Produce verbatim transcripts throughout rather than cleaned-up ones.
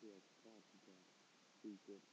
to extract the features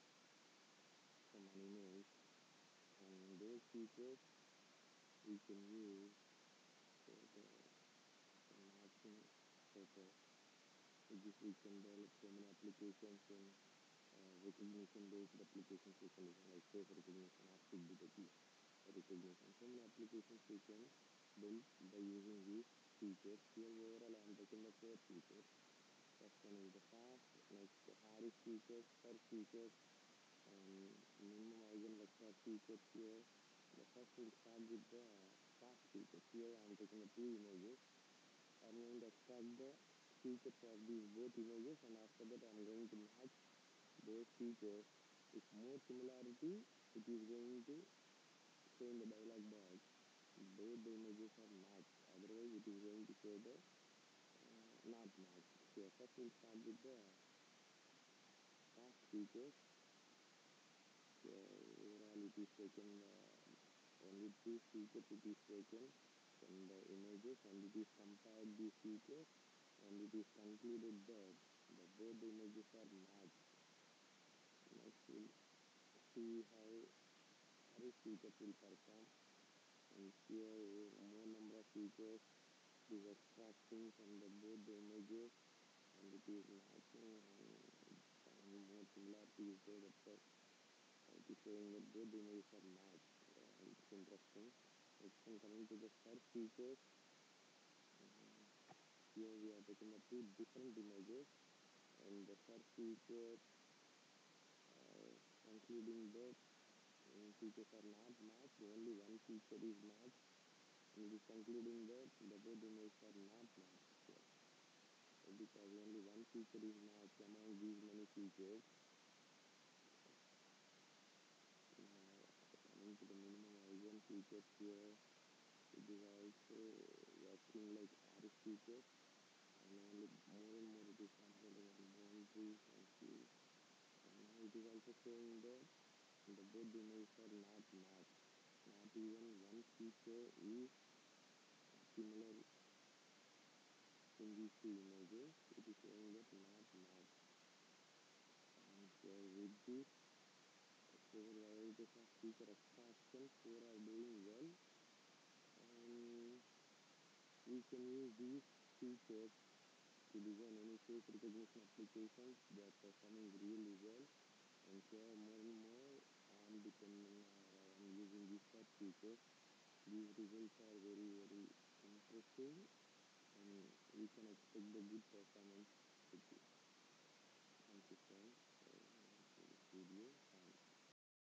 from an image, and those features we can use for the matching photo. With this we can develop so many applications in uh, recognition-based applications we can use, like face recognition, object detection, recognition. So many applications we can build by using these features. Here overall I am taking the four features. First one is the fast, next the Harris features, search features, and minimum eigenvector features here. The first will start with the fast features. Here I am taking the two images. I am going to extract the features of these both images, and after that I am going to match those features. If more similarity, it is going to show in the dialog box both the images are matched, otherwise it is going to show the uh, not matched. Here first we'll start with the fast features. Here overall it is taken uh, only two features it is taken from the images, and it is compared these features, and it is concluded that the both the images are matched. Next we'll see how Harris features will perform, and here more number of features it is extracting from the both the images, and it is matching and finding more similarity is there. That's why it is showing that both the images are matched. Uh, it's interesting. Next one, coming to the search features. Um, here we are taking the two different images, and the search features uh, concluding that um, features are not matched, only one feature is matched, and it is concluding that the both images are not matched here. So because only one feature is matched among these many features. Now coming to the minimum eigen features here, it is also working like Harris features, and only more and more it is concentrating on boundaries and fields. And now it is also showing that the both the images are not matched. Not even one feature is similar in these two images. It is showing that not matched. And here with this four varieties of feature extraction, four are doing well, and we can use these features to design any face recognition applications. They are performing really well, and here more and more I am depending or I am using these search features. These results are very very impressive, and we can expect the good performance with this.